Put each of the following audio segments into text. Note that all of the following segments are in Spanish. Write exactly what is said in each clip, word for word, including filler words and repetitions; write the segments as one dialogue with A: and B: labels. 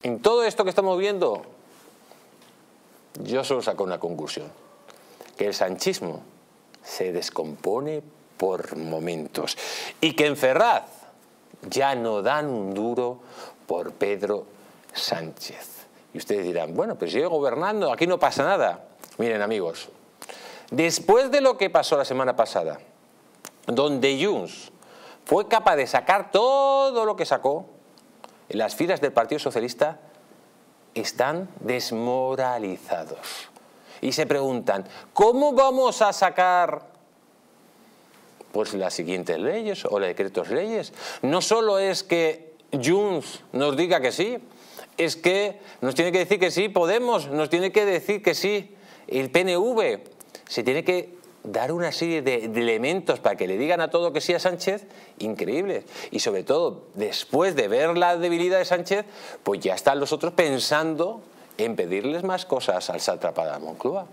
A: En todo esto que estamos viendo, yo solo saco una conclusión, que el sanchismo se descompone por momentos y que en Ferraz ya no dan un duro por Pedro Sánchez. Y ustedes dirán, bueno, pues sigue gobernando, aquí no pasa nada. Miren, amigos, después de lo que pasó la semana pasada, donde Junts fue capaz de sacar todo lo que sacó, las filas del Partido Socialista están desmoralizados. Y se preguntan, ¿cómo vamos a sacar pues las siguientes leyes o los decretos leyes? No solo es que Junts nos diga que sí, es que nos tiene que decir que sí Podemos, nos tiene que decir que sí el P N V. Se tiene que dar una serie de, de elementos para que le digan a todo que sí a Sánchez, increíbles. Y sobre todo, después de ver la debilidad de Sánchez, pues ya están los otros pensando en pedirles más cosas al sátrapa de Moncloa.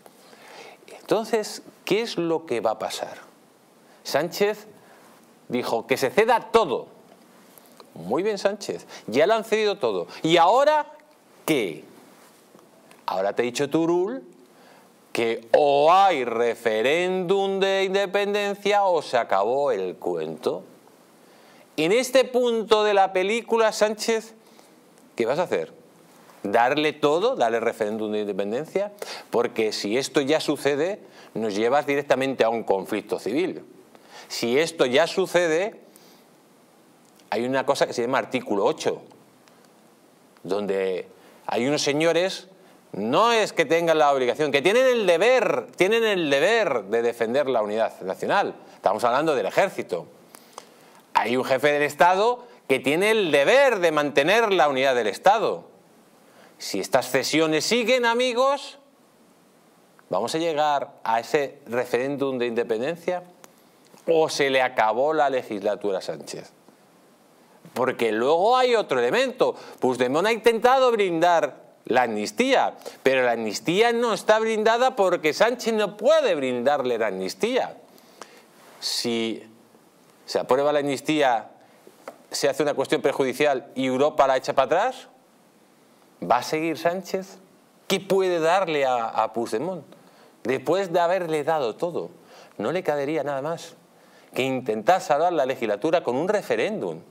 A: Entonces, ¿qué es lo que va a pasar? Sánchez dijo que se ceda todo. Muy bien, Sánchez, ya le han cedido todo. ¿Y ahora qué? Ahora te he dicho Turull que o hay referéndum de independencia o se acabó el cuento. En este punto de la película, Sánchez, ¿qué vas a hacer? ¿Darle todo? ¿Darle referéndum de independencia? Porque si esto ya sucede, nos llevas directamente a un conflicto civil. Si esto ya sucede, hay una cosa que se llama artículo ocho, donde hay unos señores, no es que tengan la obligación, que tienen el deber, tienen el deber de defender la unidad nacional. Estamos hablando del ejército. Hay un jefe del Estado que tiene el deber de mantener la unidad del Estado. Si estas cesiones siguen, amigos, ¿vamos a llegar a ese referéndum de independencia? ¿O se le acabó la legislatura a Sánchez? Porque luego hay otro elemento. Puigdemont ha intentado brindar la amnistía, pero la amnistía no está brindada porque Sánchez no puede brindarle la amnistía. Si se aprueba la amnistía, se hace una cuestión prejudicial y Europa la echa para atrás, ¿va a seguir Sánchez? ¿Qué puede darle a, a Puigdemont? Después de haberle dado todo, no le quedaría nada más que intentar salvar la legislatura con un referéndum.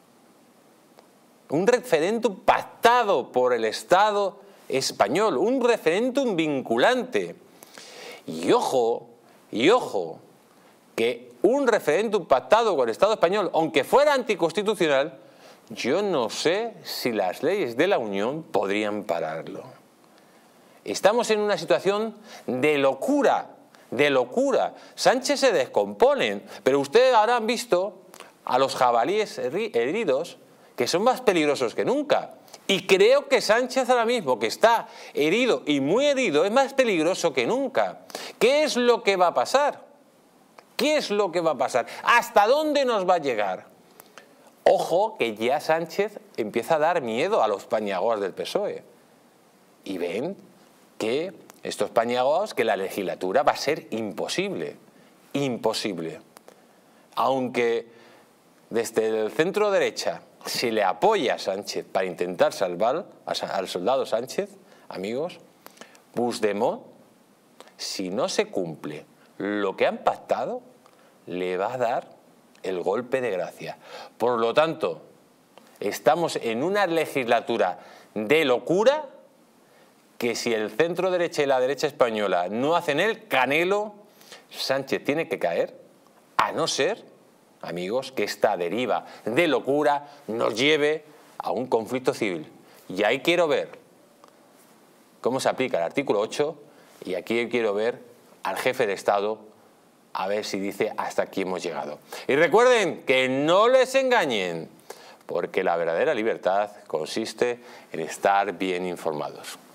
A: Un referéndum pactado por el Estado español, un referéndum vinculante. Y ojo, y ojo, que un referéndum pactado con el Estado español, aunque fuera anticonstitucional, yo no sé si las leyes de la Unión podrían pararlo. Estamos en una situación de locura, de locura. Sánchez se descomponen, pero ustedes habrán visto a los jabalíes heridos, que son más peligrosos que nunca. Y creo que Sánchez ahora mismo, que está herido y muy herido, es más peligroso que nunca. ¿Qué es lo que va a pasar? ¿Qué es lo que va a pasar? ¿Hasta dónde nos va a llegar? Ojo que ya Sánchez empieza a dar miedo a los pañaguas del P S O E. Y ven que estos pañaguas, que la legislatura va a ser imposible. Imposible. Aunque desde el centro derecha se le apoya a Sánchez para intentar salvar al soldado Sánchez, amigos, Puigdemont, si no se cumple lo que han pactado, le va a dar el golpe de gracia. Por lo tanto, estamos en una legislatura de locura que si el centro derecha y la derecha española no hacen el canelo, Sánchez tiene que caer, a no ser, amigos, que esta deriva de locura nos lleve a un conflicto civil. Y ahí quiero ver cómo se aplica el artículo ocho y aquí quiero ver al jefe de Estado a ver si dice hasta aquí hemos llegado. Y recuerden que no les engañen, porque la verdadera libertad consiste en estar bien informados.